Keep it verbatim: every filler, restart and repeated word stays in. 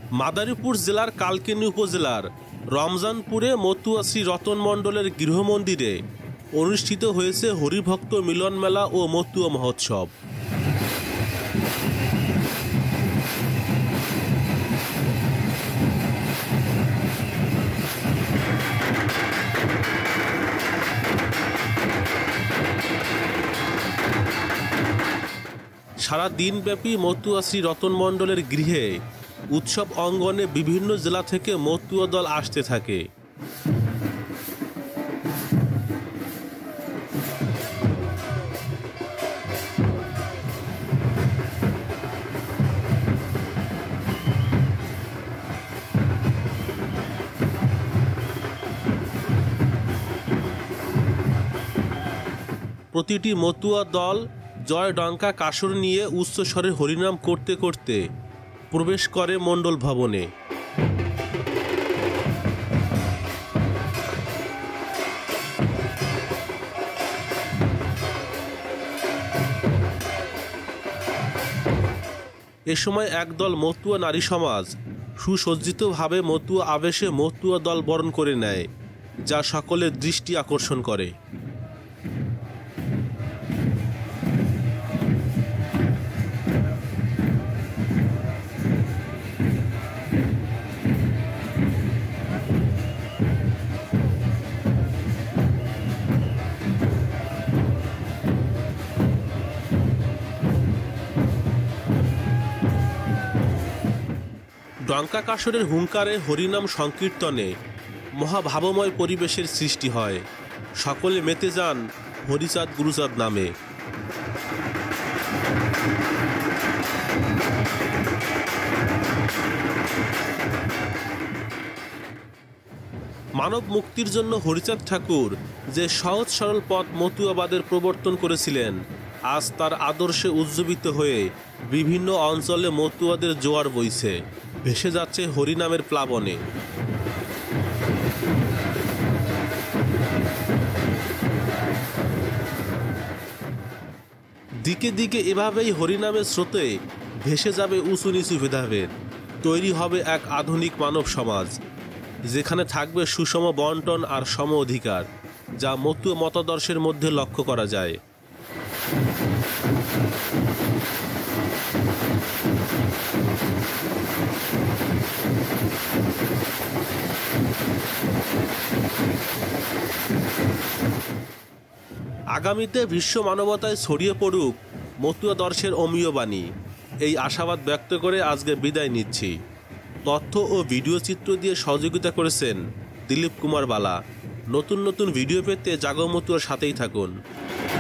মাদারীপুর জেলার কালকিনি উপজেলার রমজানপুরে মতুয়া শ্রী রতন মণ্ডলের গৃহমন্দিরে অনুষ্ঠিত হয়েছে হরিভক্ত মিলন মেলা ও মতুয়া মহোৎসব। সারা দিনব্যাপী মতুয়া শ্রী রতন মণ্ডলের গৃহে উৎসব অঙ্গনে বিভিন্ন জেলা থেকে মতুয়া দল আসতে থাকে। প্রতিটি মতুয়া দল জয় ডঙ্কা কাসর নিয়ে উচ্চস্বরে হরিনাম করতে করতে প্রবেশ করে মণ্ডল ভবনে। এ সময় একদল মতুয়া নারী সমাজ সুসজ্জিতভাবে মতুয়া আবেশে মতুয়া দল বরণ করে নেয়, যা সকলের দৃষ্টি আকর্ষণ করে। ডঙ্কা কাসরের হুঙ্কারে হরিনাম সংকীর্তনে মহাভাবময় পরিবেশের সৃষ্টি হয়। সকলে মেতে যান হরিচাঁদ গুরুচাঁদ নামে। মানব মুক্তির জন্য হরিচাঁদ ঠাকুর যে সহজ সরল পথ মতুয়াবাদের প্রবর্তন করেছিলেন, আজ তার আদর্শে উজ্জীবিত হয়ে বিভিন্ন অঞ্চলে মতুয়াদের জোয়ার বইছে, ভেসে যাচ্ছে হরিনামের প্লাবনে। দিকে দিকে এভাবেই হরিনামের স্রোতে ভেসে যাবে উঁচু নিচু ভেদাভেদ। তৈরি হবে এক আধুনিক মানব সমাজ, যেখানে থাকবে সুষম বন্টন আর সম অধিকার, যা মতুয়া মতাদর্শের মধ্যে লক্ষ্য করা যায়। আগামীতে বিশ্ব মানবতায় ছড়িয়ে পড়ুক মতুয়া দর্শের অমীয় বাণী, এই আশাবাদ ব্যক্ত করে আজকে বিদায় নিচ্ছি। তথ্য ও ভিডিও চিত্র দিয়ে সহযোগিতা করেছেন দিলীপ কুমার বালা। নতুন নতুন ভিডিও পেতে জাগো মতুয়ার সাথেই থাকুন।